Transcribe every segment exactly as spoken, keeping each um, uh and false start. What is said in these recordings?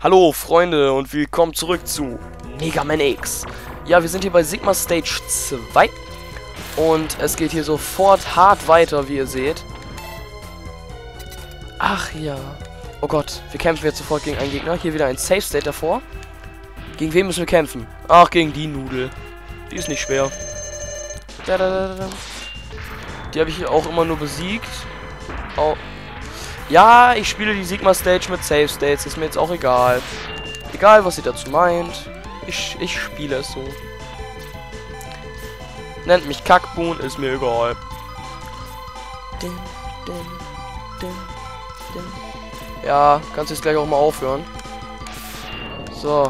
Hallo Freunde und willkommen zurück zu Mega Man X. Ja, wir sind hier bei Sigma Stage zwei und es geht hier sofort hart weiter, wie ihr seht. Ach ja. Oh Gott, wir kämpfen jetzt sofort gegen einen Gegner. Hier wieder ein Safe State davor. Gegen wen müssen wir kämpfen? Ach, gegen die Nudel. Die ist nicht schwer. Die habe ich auch immer nur besiegt. Oh. Ja, ich spiele die Sigma Stage mit Safe States. Ist mir jetzt auch egal. Egal, was sie dazu meint. Ich, ich spiele es so. Nennt mich Kackboon, ist mir egal. Ja, kannst du jetzt gleich auch mal aufhören. So.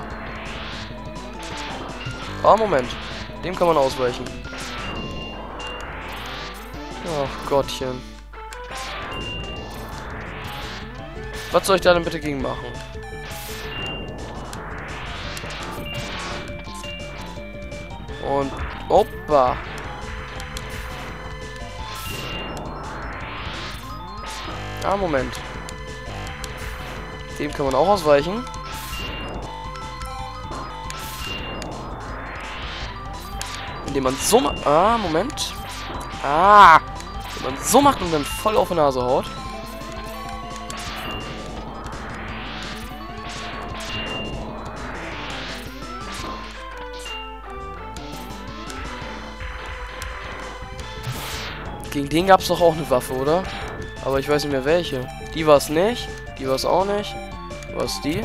Ah, Moment. Dem kann man ausweichen. Ach Gottchen. Was soll ich da denn bitte gegen machen? Und... Opa! Ah, Moment. Dem kann man auch ausweichen. Indem man so macht... Ah, Moment. Ah! Wenn man so macht und dann voll auf die Nase haut. Gegen den gab es doch auch eine Waffe, oder? Aber ich weiß nicht mehr welche. Die war es nicht. Die war es auch nicht. War es die?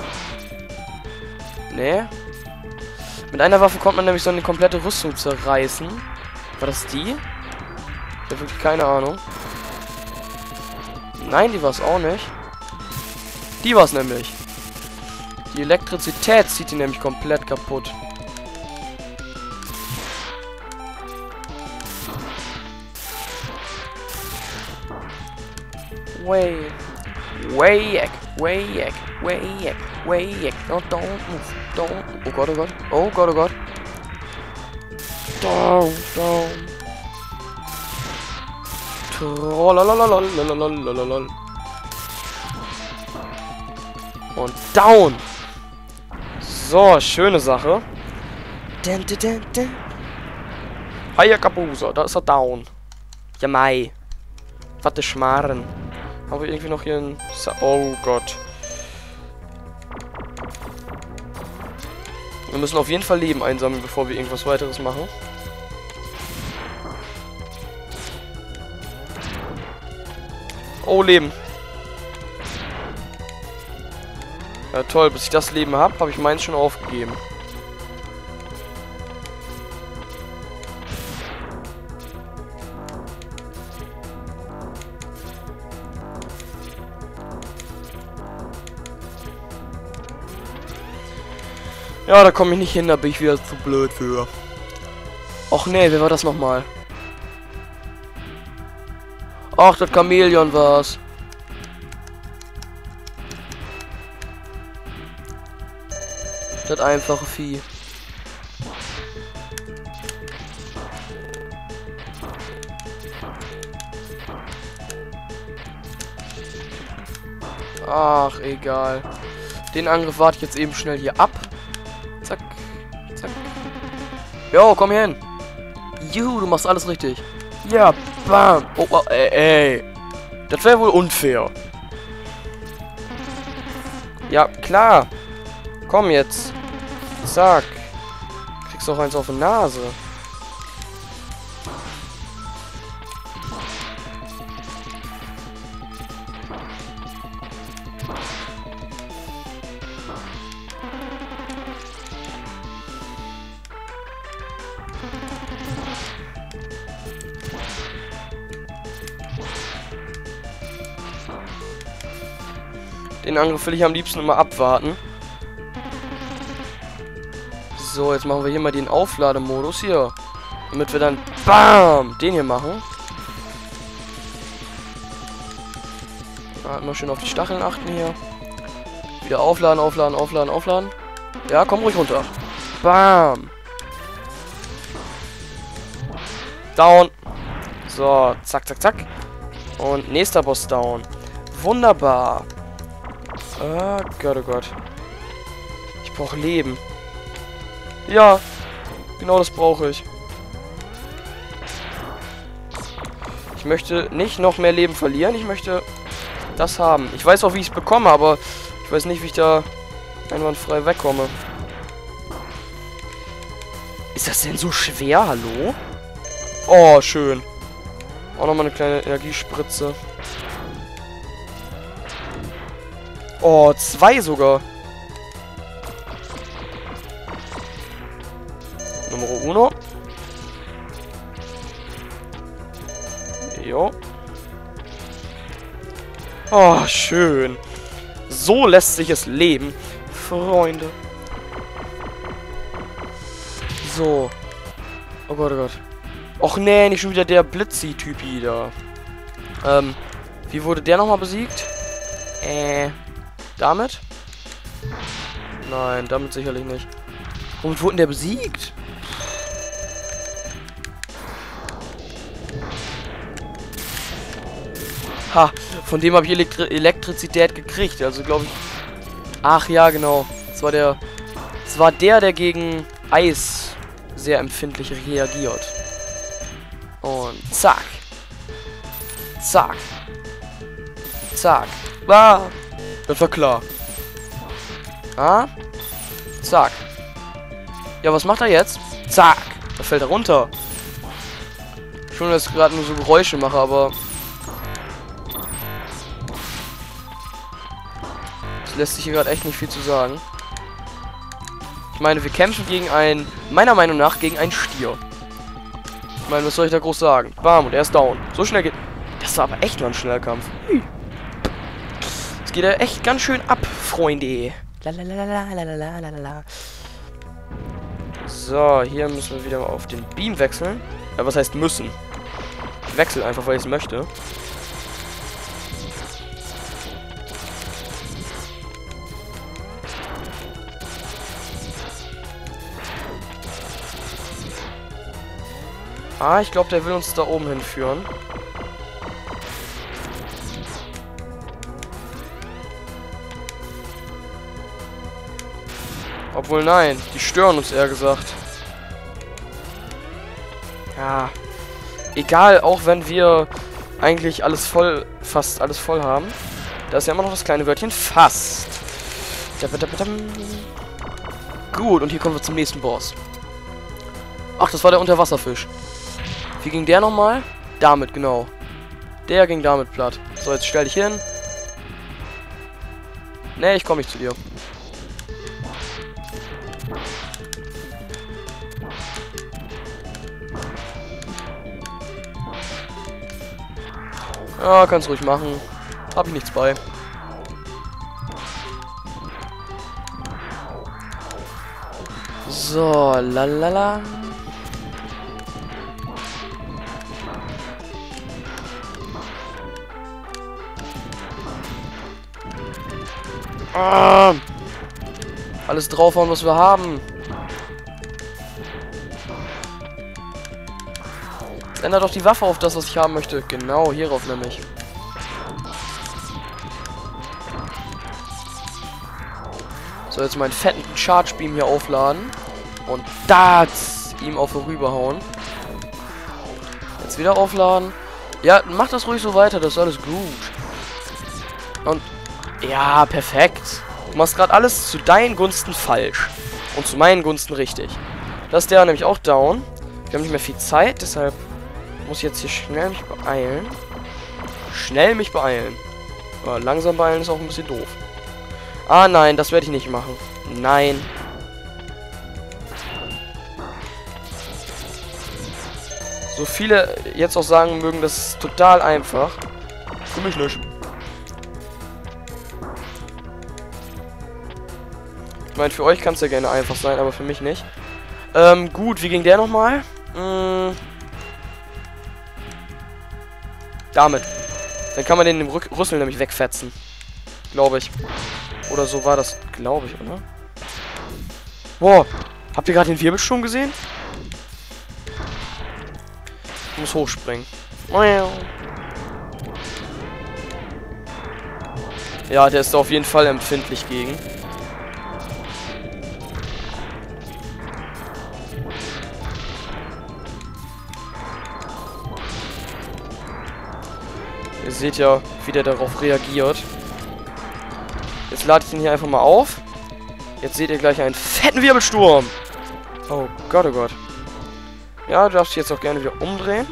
Nee. Mit einer Waffe konnte man nämlich so eine komplette Rüstung zerreißen. War das die? Ich habe wirklich keine Ahnung. Nein, die war es auch nicht. Die war es nämlich. Die Elektrizität zieht die nämlich komplett kaputt. Way, way, way, way, way, no, don't move, don't. Oh Gott, oh Gott, oh Gott, oh Gott. Down, down. Trollololololololololol. Und down. So, schöne Sache. Dun, dun, dun, dun. Hiya Kapusa, da ist er down. Ja, mei. Warte, Schmarren. Haben wir irgendwie noch hier ein... Sa oh Gott. Wir müssen auf jeden Fall Leben einsammeln, bevor wir irgendwas weiteres machen. Oh, Leben. Ja, toll. Bis ich das Leben habe, habe ich meins schon aufgegeben. Ja, da komme ich nicht hin, da bin ich wieder zu blöd für. Och nee, wer war das nochmal? Ach, das Chamäleon war's. Das einfache Vieh. Ach, egal. Den Angriff warte ich jetzt eben schnell hier ab. Zack, zack. Jo, komm hier hin. Juhu, du machst alles richtig. Ja, bam. Oh, oh ey, ey. Das wäre wohl unfair. Ja, klar. Komm jetzt. Zack. Kriegst auch eins auf die Nase. Den Angriff will ich am liebsten immer abwarten. So, jetzt machen wir hier mal den Auflademodus hier. Damit wir dann BAM! Den hier machen. Ja, immer schön auf die Stacheln achten hier. Wieder aufladen, aufladen, aufladen, aufladen. Ja, komm ruhig runter. BAM! Down. So, zack, zack, zack. Und nächster Boss down. Wunderbar. Oh Gott, oh Gott. Ich brauche Leben. Ja, genau das brauche ich. Ich möchte nicht noch mehr Leben verlieren. Ich möchte das haben. Ich weiß auch, wie ich es bekomme, aber ich weiß nicht, wie ich da einwandfrei wegkomme. Ist das denn so schwer? Hallo? Oh, schön. Auch nochmal eine kleine Energiespritze. Oh, zwei sogar. Numero uno. Jo. Oh, schön. So lässt sich es leben, Freunde. So. Oh Gott, oh Gott. Och nee, nicht schon wieder der Blitzi-Typi da. Ähm, wie wurde der nochmal besiegt? Äh, damit? Nein, damit sicherlich nicht. Womit wurde denn der besiegt? Ha, von dem habe ich Elektri Elektrizität gekriegt. Also glaube ich... Ach ja, genau. Das war der... Das war der, der gegen Eis sehr empfindlich reagiert. Und zack. Zack. Zack. Ah, das war klar. Ah. Zack. Ja, was macht er jetzt? Zack. Da fällt er runter. Schon, dass ich gerade nur so Geräusche mache, aber... Es lässt sich hier gerade echt nicht viel zu sagen. Ich meine, wir kämpfen gegen ein... Meiner Meinung nach gegen einen Stier. Ich meine, was soll ich da groß sagen? Bam, und er ist down. So schnell geht... Das war aber echt nur ein Schnellkampf. Es geht ja echt ganz schön ab, Freunde. Lalalala. So, hier müssen wir wieder auf den Beam wechseln. Ja, was heißt müssen? Ich wechsle einfach, weil ich es möchte. Ah, ich glaube, der will uns da oben hinführen. Obwohl, nein. Die stören uns, eher gesagt. Ja. Egal, auch wenn wir eigentlich alles voll, fast alles voll haben. Da ist ja immer noch das kleine Wörtchen fast. Gut, und hier kommen wir zum nächsten Boss. Ach, das war der Unterwasserfisch. Wie ging der nochmal? Damit, genau. Der ging damit platt. So, jetzt stell dich hin. Nee, ich komme nicht zu dir. Ja, kannst ruhig machen. Hab ich nichts bei. So, lalala. Ah, alles draufhauen, was wir haben. Jetzt ändert doch die Waffe auf das, was ich haben möchte. Genau, hierauf nämlich. So, jetzt meinen fetten Charge Beam hier aufladen. Und das ihm auch vorüberhauen. Jetzt wieder aufladen. Ja, mach das ruhig so weiter, das ist alles gut. Und ja, perfekt. Du machst gerade alles zu deinen Gunsten falsch. Und zu meinen Gunsten richtig. Das ist der nämlich auch down. Wir haben nicht mehr viel Zeit, deshalb muss ich jetzt hier schnell mich beeilen. Schnell mich beeilen. Aber langsam beeilen ist auch ein bisschen doof. Ah, nein, das werde ich nicht machen. Nein. So viele jetzt auch sagen mögen, das ist total einfach. Für mich nicht. Ich meine, für euch kann es ja gerne einfach sein, aber für mich nicht. Ähm, gut, wie ging der nochmal? Hm. Damit. Dann kann man den im Rück Rüssel nämlich wegfetzen. Glaube ich. Oder so war das, glaube ich, oder? Boah, habt ihr gerade den Wirbelsturm gesehen? Ich muss hochspringen. Ja, der ist da auf jeden Fall empfindlich gegen. Ihr seht ja, wie der darauf reagiert. Jetzt lade ich ihn hier einfach mal auf. Jetzt seht ihr gleich einen fetten Wirbelsturm. Oh Gott, oh Gott. Ja, du darfst dich jetzt auch gerne wieder umdrehen.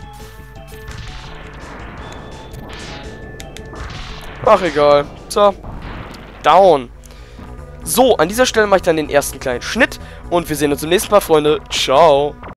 Ach, egal. So. Down. So, an dieser Stelle mache ich dann den ersten kleinen Schnitt. Und wir sehen uns im nächsten Mal, Freunde. Ciao.